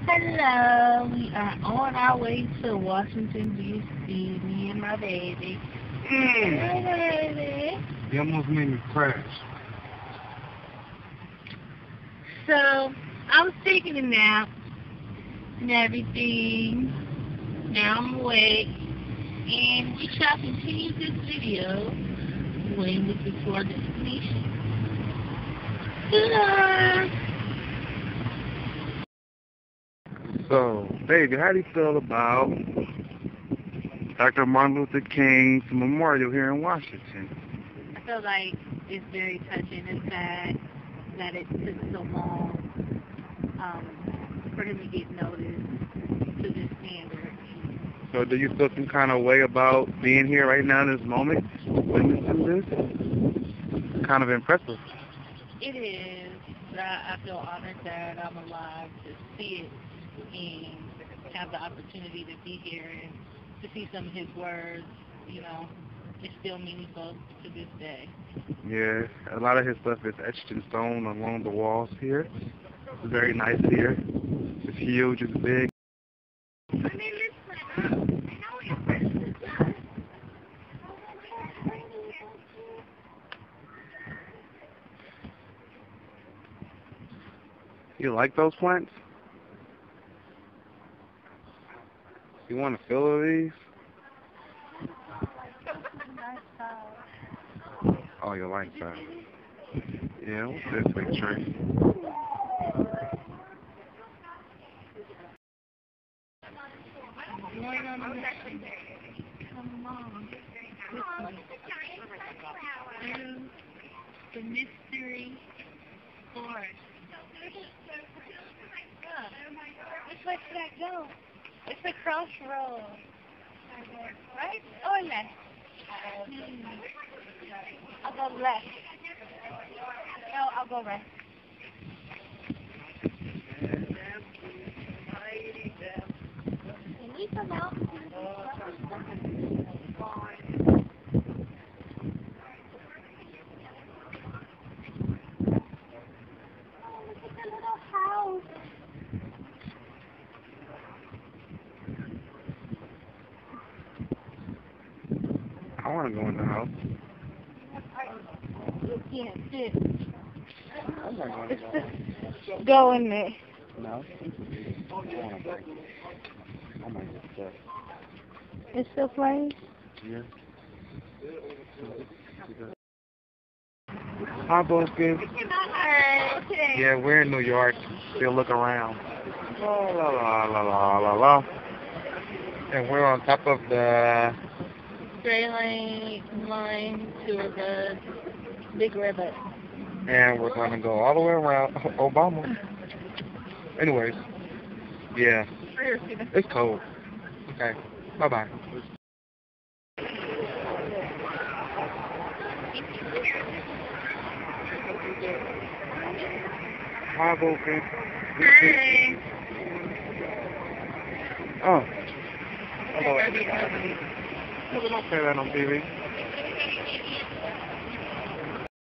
Hello, we are on our way to Washington, D.C., me and my baby. Hey, baby. You almost made me crash. So, I was taking a nap and everything. Now I'm awake. And we shall continue this video when we get to our destination. So, baby, how do you feel about Dr. Martin Luther King's memorial here in Washington? I feel like it's very touching and sad that it took so long for him to get noticed to this standard. So, do you feel some kind of way about being here right now in this moment, witnessing this? Kind of impressive. It is. I feel honored that I'm alive to see it and have the opportunity to be here and to see some of his words. You know, it's still meaningful to this day. Yeah, a lot of his stuff is etched in stone along the walls here. It's very nice here. It's huge, it's big. You like those plants? You want to fill these? Oh, you like that? Yeah, what's this big tree? Going on the mission. Come on. Through the mystery forest. Which way should I go? It's the crossroads. Right or left? I'll go left. No, I'll go right. Can we come out? I want to go in the house. You can't sit. I'm not going to go. Go in there. No. I want to break. I might get stuck. It's still playing? Yeah. Hi, Bumpkin. Hi. Yeah, we're in New York. Still look around. La la la la la la la. And we're on top of the Straight line to the big river. and we're gonna go all the way around Obama. Anyways, yeah, it's cold. Okay, bye bye. Hi, Vulcan. Hi. Oh. Hello. Don't say that on TV.